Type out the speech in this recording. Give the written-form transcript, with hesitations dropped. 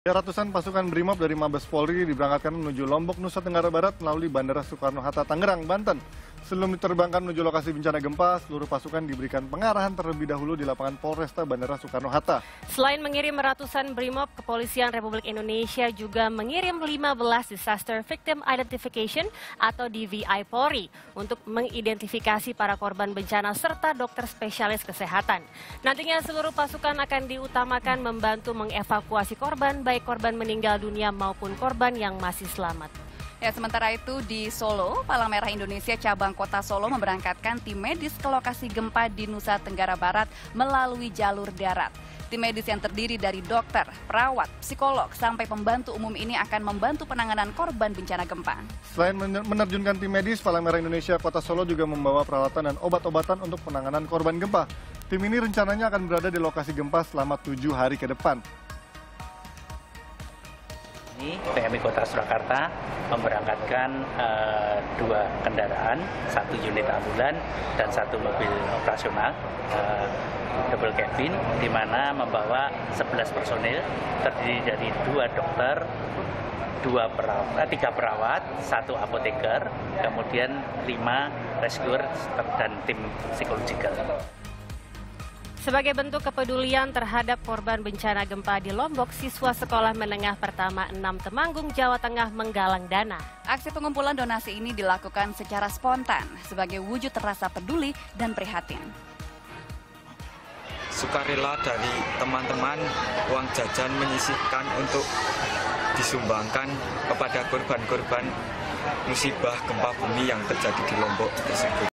Ratusan pasukan BRIMOB dari Mabes Polri diberangkatkan menuju Lombok, Nusa Tenggara Barat melalui Bandara Soekarno-Hatta, Tangerang, Banten. Sebelum diterbangkan menuju lokasi bencana gempa, seluruh pasukan diberikan pengarahan terlebih dahulu di lapangan Polresta Bandara Soekarno-Hatta. Selain mengirim ratusan BRIMOB, Kepolisian Republik Indonesia juga mengirim 15 Disaster Victim Identification atau DVI Polri untuk mengidentifikasi para korban bencana serta dokter spesialis kesehatan. Nantinya seluruh pasukan akan diutamakan membantu mengevakuasi korban, baik korban meninggal dunia maupun korban yang masih selamat. Ya, sementara itu di Solo, Palang Merah Indonesia cabang Kota Solo memberangkatkan tim medis ke lokasi gempa di Nusa Tenggara Barat melalui jalur darat. Tim medis yang terdiri dari dokter, perawat, psikolog, sampai pembantu umum ini akan membantu penanganan korban bencana gempa. Selain menerjunkan tim medis, Palang Merah Indonesia Kota Solo juga membawa peralatan dan obat-obatan untuk penanganan korban gempa. Tim ini rencananya akan berada di lokasi gempa selama 7 hari ke depan. PMI Kota Surakarta memberangkatkan 2 kendaraan, 1 unit ambulan dan 1 mobil operasional double cabin, di mana membawa 11 personil terdiri dari 2 dokter, 3 perawat, 1 apoteker, kemudian 5 rescuer dan tim psikologikal. Sebagai bentuk kepedulian terhadap korban bencana gempa di Lombok, siswa Sekolah Menengah Pertama 6 Temanggung, Jawa Tengah menggalang dana. Aksi pengumpulan donasi ini dilakukan secara spontan sebagai wujud rasa peduli dan prihatin. Sukarela dari teman-teman, uang jajan menyisihkan untuk disumbangkan kepada korban-korban musibah gempa bumi yang terjadi di Lombok tersebut.